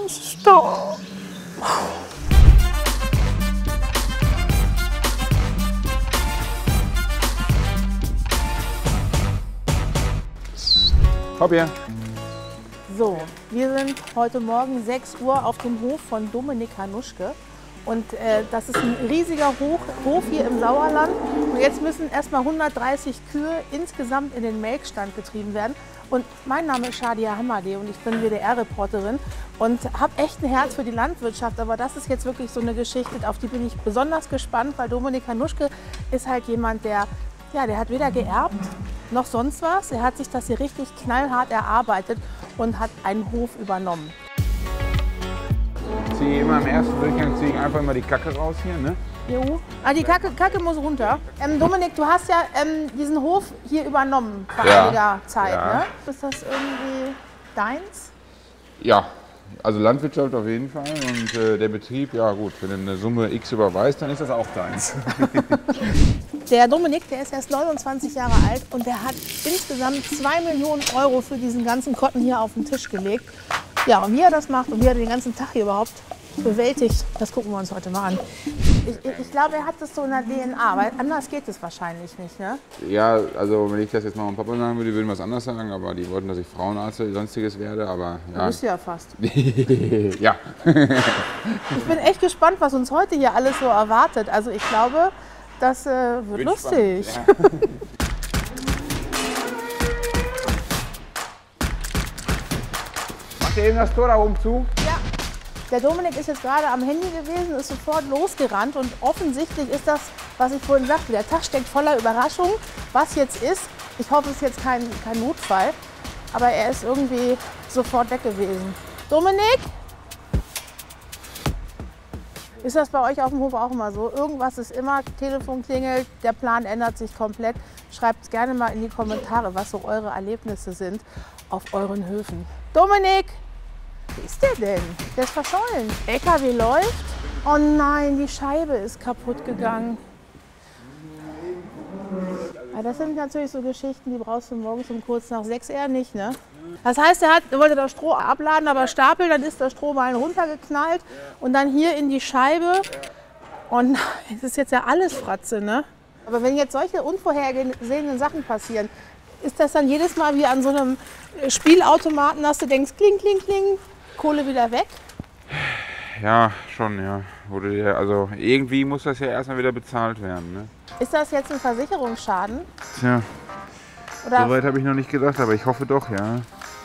Stop. Hopp hier. So, wir sind heute Morgen 6 Uhr auf dem Hof von Dominik Hanuschke. Und das ist ein riesiger Hof hier im Sauerland. Und jetzt müssen erstmal 130 Kühe insgesamt in den Melkstand getrieben werden. Und mein Name ist Shadia Hamadeh und ich bin WDR-Reporterin und habe echt ein Herz für die Landwirtschaft. Aber das ist jetzt wirklich so eine Geschichte, auf die bin ich besonders gespannt, weil Dominik Hanuschke ist halt jemand, der hat weder geerbt noch sonst was. Er hat sich das hier richtig knallhart erarbeitet und hat einen Hof übernommen. Ich ziehe immer im ersten Durchgang einfach immer die Kacke raus hier, ne? Jo. Ah, die Kacke muss runter. Dominik, du hast ja diesen Hof hier übernommen vor einiger Zeit, ne? Ist das irgendwie deins? Ja, also Landwirtschaft auf jeden Fall und der Betrieb, ja gut, wenn du eine Summe X überweist, dann ist das auch deins. Der Dominik, der ist erst 29 Jahre alt und der hat insgesamt 2 Millionen Euro für diesen ganzen Kotten hier auf den Tisch gelegt. Ja, und wie er das macht und wie er den ganzen Tag hier überhaupt bewältigt, das gucken wir uns heute mal an. Ich glaube, er hat das so in der DNA, weil anders geht es wahrscheinlich nicht, ne? Ja, also wenn ich das jetzt Mama und Papa sagen würde, würden wir was anderes sagen, aber die wollten, dass ich Frauenarzt oder sonstiges werde, aber ja. Du bist ja fast. Ja. Ich bin echt gespannt, was uns heute hier alles so erwartet. Also ich glaube, das wird lustig. Ja. Macht ihr eben das Tor da oben zu? Ja. Der Dominik ist jetzt gerade am Handy gewesen, ist sofort losgerannt und offensichtlich ist das, was ich vorhin sagte, der Tag steckt voller Überraschung, was jetzt ist. Ich hoffe, es ist jetzt kein Notfall, aber er ist irgendwie sofort weg gewesen. Dominik? Ist das bei euch auf dem Hof auch immer so? Irgendwas ist immer, Telefon klingelt, der Plan ändert sich komplett. Schreibt gerne mal in die Kommentare, was so eure Erlebnisse sind auf euren Höfen. Dominik! Wo ist der denn? Der ist verschollen. LKW läuft. Oh nein, die Scheibe ist kaputt gegangen. Ja, das sind natürlich so Geschichten, die brauchst du morgens um kurz nach 6 eher nicht, ne? Das heißt, er wollte das Stroh abladen, aber stapeln, dann ist das Stroh mal runtergeknallt und dann hier in die Scheibe. Und es ist jetzt ja alles Fratze, ne? Aber wenn jetzt solche unvorhergesehenen Sachen passieren, ist das dann jedes Mal wie an so einem Spielautomaten, dass du denkst, kling, kling, kling, Kohle wieder weg? Ja, schon, ja. Also irgendwie muss das ja erstmal wieder bezahlt werden, ne? Ist das jetzt ein Versicherungsschaden? Tja, oder? Soweit habe ich noch nicht gedacht, aber ich hoffe doch, ja.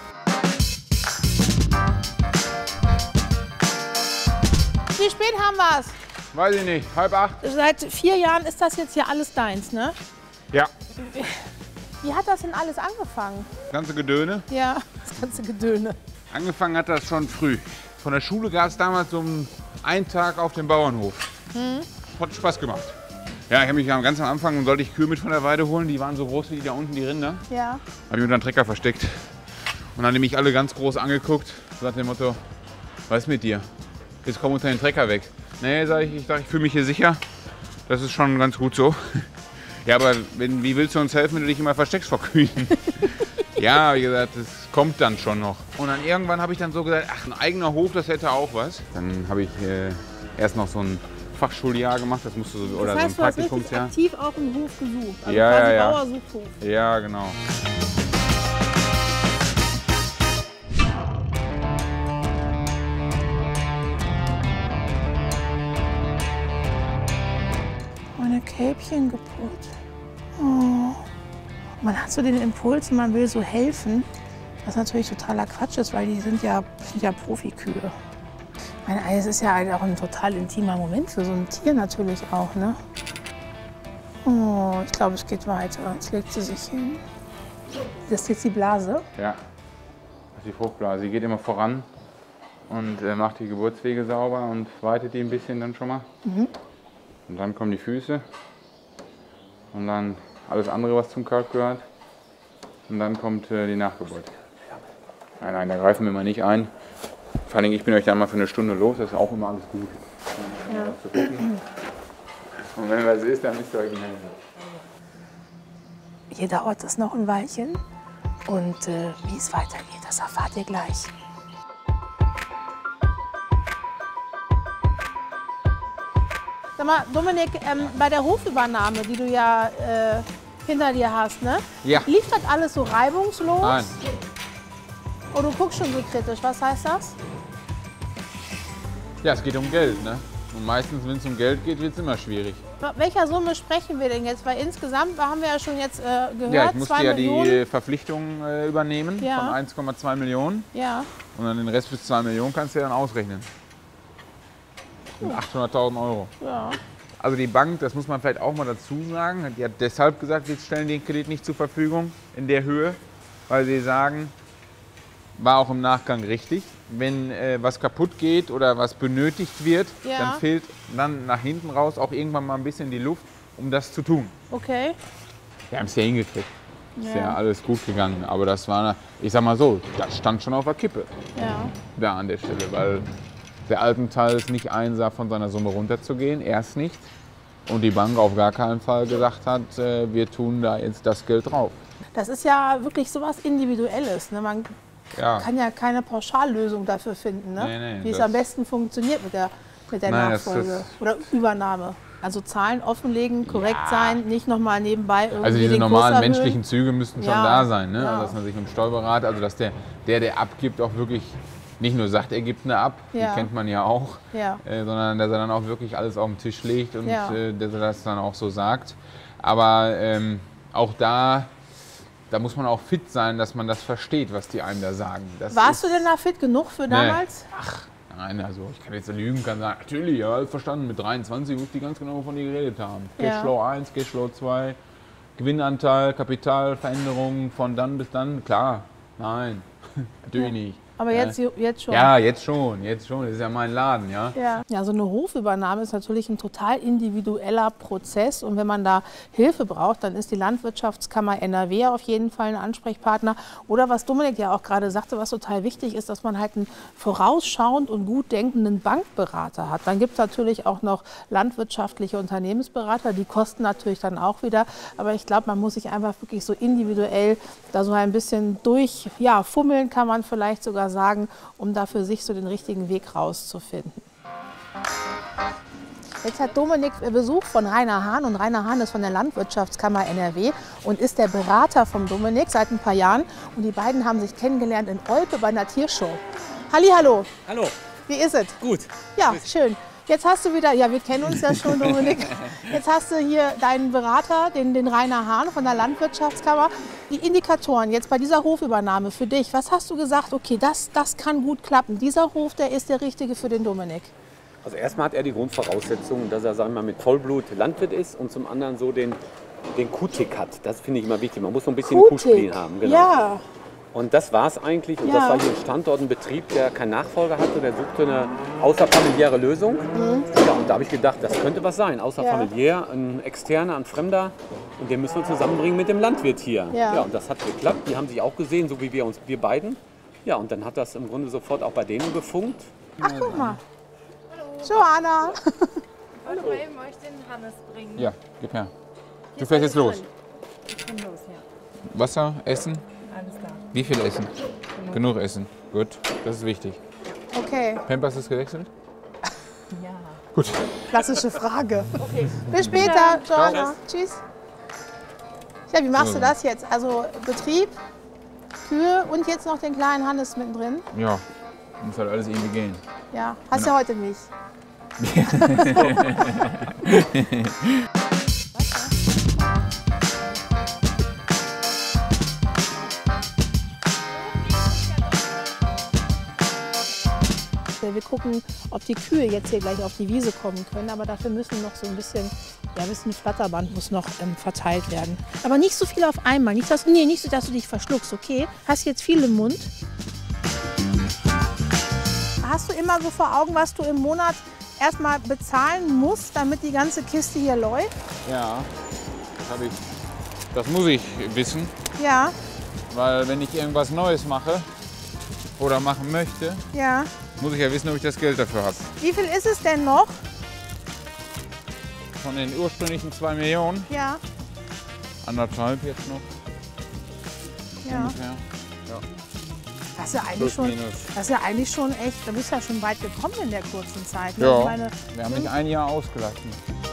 Wie spät haben wir es? Weiß ich nicht, 7:30. Seit 4 Jahren ist das jetzt hier alles deins, ne? Ja. Wie hat das denn alles angefangen? Das ganze Gedöne? Ja, das ganze Gedöne. Angefangen hat das schon früh. Von der Schule gab es damals so einen Tag auf dem Bauernhof. Hat Spaß gemacht. Ja, ich habe mich ganz am Anfang, sollte ich Kühe mit von der Weide holen, die waren so groß wie da unten, die Rinder. Ja. Habe ich unter den Trecker versteckt. Und dann haben die mich alle ganz groß angeguckt, so nach dem Motto, was ist mit dir? Jetzt komm unter den Trecker weg. Nee, sag ich fühle mich hier sicher. Das ist schon ganz gut so. Ja, aber wie willst du uns helfen, wenn du dich immer versteckst vor Kühen? Ja, wie gesagt, das kommt dann schon noch. Und dann irgendwann habe ich dann so gesagt, ach, ein eigener Hof, das hätte auch was. Dann habe ich erst noch so ein Fachschuljahr gemacht, das musste so, oder das heißt, so ein Praktikumsjahr. Du hast aktiv auch einen Hof gesucht, also ja, quasi ja. Bauersuchhof. Ja, genau. Meine Kälbchengeburt. Oh. Man hat so den Impuls, man will so helfen, was natürlich totaler Quatsch ist, weil die sind ja Profikühe. Ich meine, es ist ja auch ein total intimer Moment für so ein Tier natürlich auch, ne? Oh, ich glaube, es geht weiter. Jetzt legt sie sich hin. Das ist jetzt die Blase. Ja, das ist die Fruchtblase. Die geht immer voran und macht die Geburtswege sauber und weitet die ein bisschen dann schon mal. Und dann kommen die Füße und dann alles andere, was zum Kalb gehört. Und dann kommt die Nachgeburt. Nein, da greifen wir mal nicht ein. Vor allem, ich bin euch dann mal für eine Stunde los, das ist auch immer alles gut. Ja. Und wenn was ist, dann müsst ihr euch melden. Hier dauert es noch ein Weilchen und wie es weitergeht, das erfahrt ihr gleich. Sag mal, Dominik, bei der Hofübernahme, die du ja hinter dir hast, ne? Ja. Lief das alles so reibungslos? Nein. Oh, du guckst schon so kritisch. Was heißt das? Ja, es geht um Geld, ne? Und meistens, wenn es um Geld geht, wird es immer schwierig. Welcher Summe sprechen wir denn jetzt? Weil insgesamt haben wir ja schon jetzt gehört, Ja, ich musste 2 ja Millionen. die Verpflichtung übernehmen Ja. von 1,2 Millionen. Ja, Und dann den Rest bis 2 Millionen kannst du ja dann ausrechnen. Mit 800.000 Euro. ja. Also die Bank, das muss man vielleicht auch mal dazu sagen, die hat deshalb gesagt, wir stellen den Kredit nicht zur Verfügung in der Höhe, weil sie sagen, war auch im Nachgang richtig, wenn was kaputt geht oder was benötigt wird, Ja. dann fehlt dann nach hinten raus auch irgendwann mal ein bisschen die Luft, um das zu tun. Okay. Wir haben es ja hingekriegt. Ist Ja. ja alles gut gegangen, aber das war, ich sag mal so, das stand schon auf der Kippe Ja. da an der Stelle, weil der Altenteil es nicht einsah, von seiner Summe runterzugehen, erst nicht. Und die Bank auf gar keinen Fall gesagt hat, wir tun da jetzt das Geld drauf. Das ist ja wirklich sowas Individuelles. Ne? Man Ja. kann ja keine Pauschallösung dafür finden, ne? Nee, wie es das- am besten funktioniert mit der Nein, das- Nachfolge oder Übernahme. Also Zahlen offenlegen, korrekt sein, nicht nochmal nebenbei irgendwie Also diese den Kurs normalen erhöhen. menschlichen Züge müssten schon Ja, da sein, ne? ja. Also dass man sich mit dem Steuerberater, also dass der abgibt, auch wirklich nicht nur sagt, er gibt eine ab, Ja. die kennt man ja auch, Ja. sondern dass er dann auch wirklich alles auf den Tisch legt und Ja. dass er das dann auch so sagt. Aber auch da muss man auch fit sein, dass man das versteht, was die einem da sagen. Das Warst du ist- denn da fit genug für damals? Nein, also ich kann jetzt lügen, kann sagen, natürlich, ja, alles verstanden, mit 23 wusste ich ganz genau, wovon die geredet haben. Ja. Cashflow 1, Cashflow 2, Gewinnanteil, Kapitalveränderungen von dann bis dann, klar, nein, natürlich nicht. Aber jetzt schon. Ja, jetzt schon, das ist ja mein Laden, ja. Ja, so eine Hofübernahme ist natürlich ein total individueller Prozess. Und wenn man da Hilfe braucht, dann ist die Landwirtschaftskammer NRW auf jeden Fall ein Ansprechpartner. Oder was Dominik ja auch gerade sagte, was total wichtig ist, dass man halt einen vorausschauend und gut denkenden Bankberater hat. Dann gibt es natürlich auch noch landwirtschaftliche Unternehmensberater, die kosten natürlich dann auch wieder. Aber ich glaube, man muss sich einfach wirklich so individuell da so ein bisschen fummeln, kann man vielleicht sogar sagen, um da für sich so den richtigen Weg rauszufinden. Jetzt hat Dominik Besuch von Rainer Hahn und Rainer Hahn ist von der Landwirtschaftskammer NRW und ist der Berater von Dominik seit ein paar Jahren. Und die beiden haben sich kennengelernt in Olpe bei einer Tiershow. Hallihallo, Hallo, wie ist es? gut. Ja, schön. Jetzt hast du wieder, ja, wir kennen uns ja schon, Dominik. Jetzt hast du hier deinen Berater, den Rainer Hahn von der Landwirtschaftskammer. Die Indikatoren jetzt bei dieser Hofübernahme für dich, was hast du gesagt, okay, das kann gut klappen. Dieser Hof, der ist der richtige für den Dominik. Also erstmal hat er die Grundvoraussetzungen, dass er, sagen wir mal, mit Vollblut Landwirt ist und zum anderen so den Q-Tick hat. Das finde ich immer wichtig. Man muss so ein bisschen Q-Spleen haben. Genau. Ja, Und das war es eigentlich. Und Ja. das war hier ein Standort, ein Betrieb, der keinen Nachfolger hatte. Der suchte eine außerfamiliäre Lösung. Ja, und da habe ich gedacht, das könnte was sein. Außerfamiliär, ein Externer, ein Fremder. Und den müssen wir zusammenbringen mit dem Landwirt hier. Ja. Und das hat geklappt. Die haben sich auch gesehen, so wie wir beiden. Ja, und dann hat das im Grunde sofort auch bei denen gefunkt. ach guck mal. Johanna. Wollte mal eben euch den Hannes bringen. Ja, gib her. Du fährst jetzt los. Ich bin los, ja. Wasser, Essen, Alles klar. wie viel Essen? Genug Essen, gut, das ist wichtig. Okay, Pampers ist gewechselt? Ja. Gut. klassische Frage. Bis später, Johanna. Tschüss. Ja, wie machst du das jetzt? Also Betrieb, Kühe und jetzt noch den kleinen Hannes mittendrin. Ja, muss halt alles irgendwie gehen. Ja, hast ja heute Milch. Wir gucken, ob die Kühe jetzt hier gleich auf die Wiese kommen können, aber dafür müssen noch so ein bisschen Flatterband muss noch verteilt werden. Aber nicht so viel auf einmal, nicht so, dass du dich verschluckst, okay? Hast jetzt viel im Mund. Hast du immer so vor Augen, was du im Monat erstmal bezahlen musst, damit die ganze Kiste hier läuft? Ja, das muss ich wissen, Ja, weil wenn ich irgendwas Neues mache oder machen möchte, ja. muss ich ja wissen, ob ich das Geld dafür habe. Wie viel ist es denn noch? Von den ursprünglichen 2 Millionen, Ja, 1,5 jetzt noch ja. ungefähr. Ja. Das ist ja eigentlich Plus, schon, minus. das ist ja eigentlich schon echt, da bist du ja schon weit gekommen in der kurzen Zeit. Ne? Ja, Ich meine, wir haben nicht ein Jahr ausgelassen.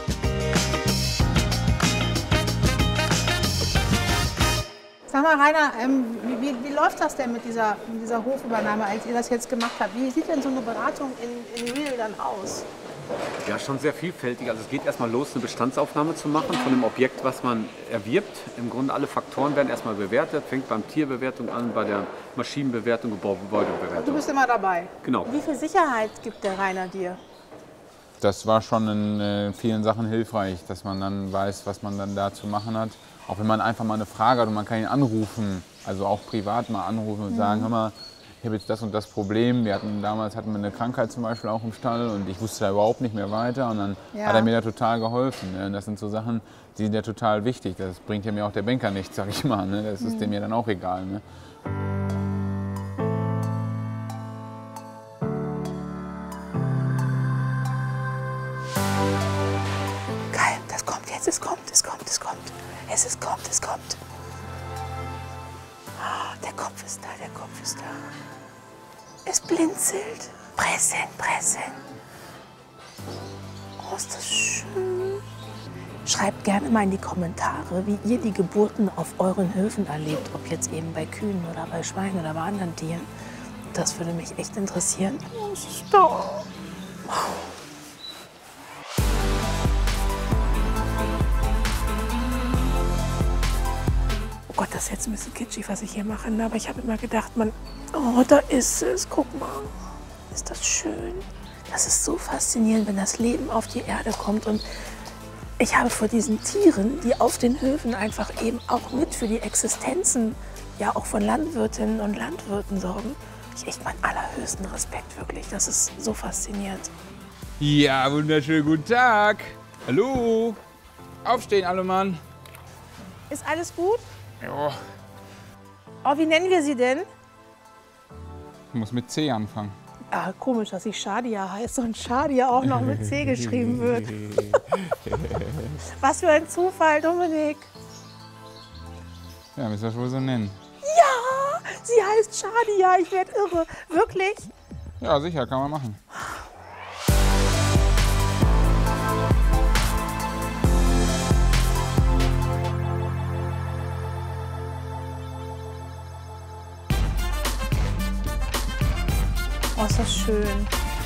sag mal, Rainer, wie läuft das denn mit dieser Hofübernahme, als ihr das jetzt gemacht habt? Wie sieht denn so eine Beratung in Real dann aus? Ja, schon sehr vielfältig. Also es geht erstmal los, eine Bestandsaufnahme zu machen von dem Objekt, was man erwirbt. Im Grunde alle Faktoren werden erstmal bewertet. Fängt beim Tierbewertung an, bei der Maschinenbewertung, Du Gebäudebewertung. bist immer dabei. Genau. Wie viel Sicherheit gibt der Rainer dir? Das war schon in vielen Sachen hilfreich, dass man dann weiß, was man dann da zu machen hat. Auch wenn man einfach mal eine Frage hat und man kann ihn anrufen, also auch privat mal anrufen und sagen, hör mal, ich habe jetzt das und das Problem. Damals hatten wir eine Krankheit zum Beispiel auch im Stall und ich wusste da überhaupt nicht mehr weiter. Und dann hat er mir da total geholfen. Ne? Und das sind so Sachen, die sind ja total wichtig. Das bringt ja mir auch der Banker nichts, sag ich mal. Ne? Das ist dem ja dann auch egal. Ne? Geil, das kommt jetzt, es kommt. Es kommt. Ah, der Kopf ist da. Es blinzelt. Pressen. Oh, ist das schön. Schreibt gerne mal in die Kommentare, wie ihr die Geburten auf euren Höfen erlebt. Ob jetzt eben bei Kühen oder bei Schweinen oder bei anderen Tieren. Das würde mich echt interessieren. Oh, es ist da. Wow. Oh Gott, das ist jetzt ein bisschen kitschig, was ich hier mache. Ne? Aber ich habe immer gedacht, oh, da ist es. Guck mal. Ist das schön? Das ist so faszinierend, wenn das Leben auf die Erde kommt. Und ich habe vor diesen Tieren, die auf den Höfen einfach eben auch mit für die Existenzen, ja auch von Landwirtinnen und Landwirten sorgen, ich echt meinen allerhöchsten Respekt, wirklich. Das ist so faszinierend. Ja, wunderschönen guten Tag. Hallo. Aufstehen, alle Mann. Ist alles gut? Ja. Oh, wie nennen wir sie denn? Ich muss mit C anfangen. Ah, komisch, dass sie Shadia heißt und Shadia auch noch mit C geschrieben wird. Was für ein Zufall, Dominik. Ja, müssen wir das wohl so nennen. Ja, sie heißt Shadia. Ich werde irre. Wirklich? Ja, sicher, kann man machen. Oh, ist das schön.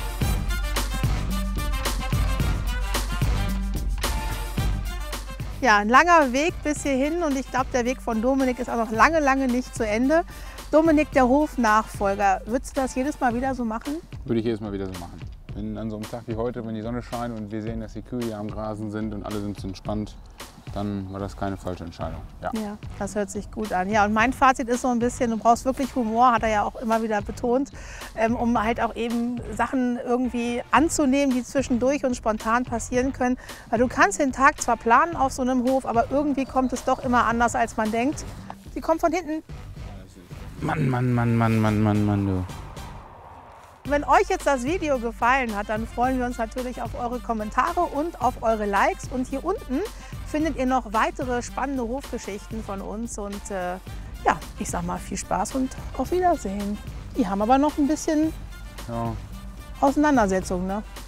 Ja, ein langer Weg bis hierhin und ich glaube, der Weg von Dominik ist auch noch lange, lange nicht zu Ende. Dominik, der Hofnachfolger, würdest du das jedes Mal wieder so machen? Würde ich jedes Mal wieder so machen. Wenn an so einem Tag wie heute, wenn die Sonne scheint und wir sehen, dass die Kühe hier am Grasen sind und alle sind entspannt, dann war das keine falsche Entscheidung. Ja. Ja, das hört sich gut an. Ja, und mein Fazit ist so ein bisschen, du brauchst wirklich Humor, hat er ja auch immer wieder betont, um halt auch eben Sachen irgendwie anzunehmen, die zwischendurch und spontan passieren können. Weil du kannst den Tag zwar planen auf so einem Hof, aber irgendwie kommt es doch immer anders, als man denkt. Sie kommt von hinten. Mann, du. Wenn euch jetzt das Video gefallen hat, dann freuen wir uns natürlich auf eure Kommentare und auf eure Likes. Und hier unten findet ihr noch weitere spannende Hofgeschichten von uns. Und ja, ich sag mal viel Spaß und auf Wiedersehen. Die haben aber noch ein bisschen Auseinandersetzung, ne?